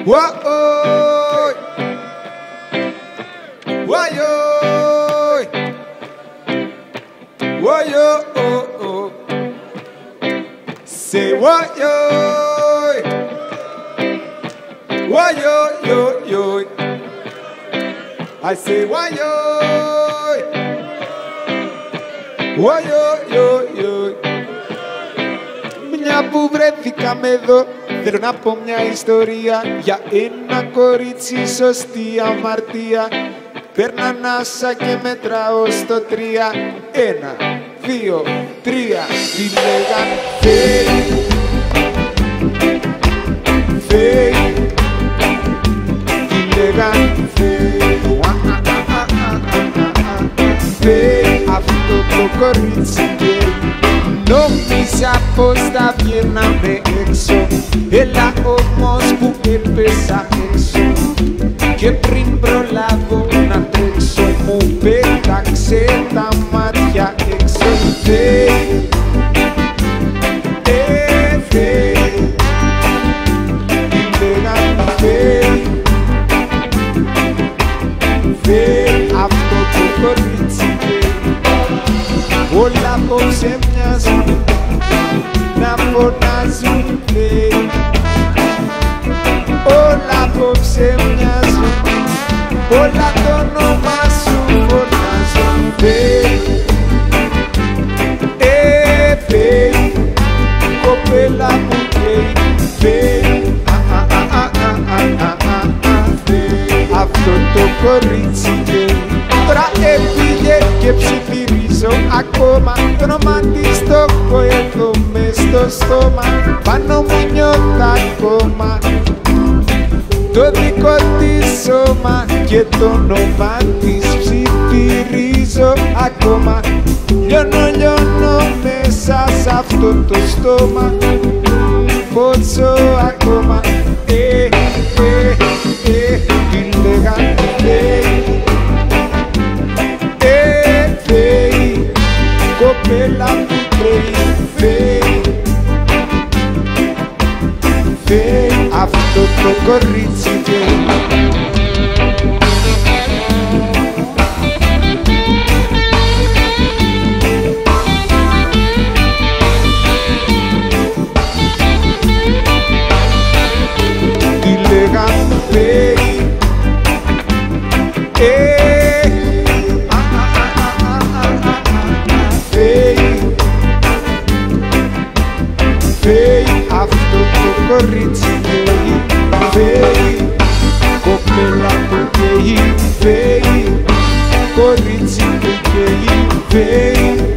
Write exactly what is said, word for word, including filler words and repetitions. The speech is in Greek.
Whoa, why yo, why yo, say what yo, why yo, yo, yo. I say why yo, why yo, yo, yo. Μια που βρέθηκαμε εδώ, θέλω να πω μια ιστορία για ένα κορίτσι σωστή αμαρτία. Παίρνα ανάσα και μετράω στο τρία. Ένα, δύο, τρία. Τι λέγαν Φέη, Φέη. Τι λέγαν Φέη, Φέη. Αυτό το κορίτσι Φέη. Νόμιζα πως θα βγαίναμε έξω, έλα όμως που έπεσα έξω. Και πριν προλάβω να τρέξω μου πέταξε τα μάτια έξω. Φέη, ε, Φέη. Τι λέγανε Φέη, Φέη. Αυτό το κορίτσι Φέη. Όλα απόψε μοιάζουν να φωνάζουν Φέη. Όλα απόψε μοιάζουν, όλα το όνομα σου φωνάζουν Φέη. Ε, Φέη, κοπέλα μου Φέη, Φέη. Αυτό το κορίτσι Φέη. Τώρα έφυγε και ψιθυρίζω ακόμα το όνομα της το έχω εδώ μες στο στόμα. Πάνω μου νιώθω ακόμα το δικό της σώμα και το όνομα της ψιθυρίζω ακόμα. Λιώνω, λιώνω μέσα σ' αυτό το στόμα. Πόσο ακόμα, ε, ε, ε. Τι λέγανε Φέη, ε, Φέη. Κοπέλα μου Φέη, Φέη, Φέη. Αυτό το κορίτσι Φέη. Τι λέγανε Φέη, ε, Φέη, Φέη. Αυτό το κορίτσι Φέη, Φέη. Κοπέλα που καίει Φέη, κορίτσι που καίει Φέη.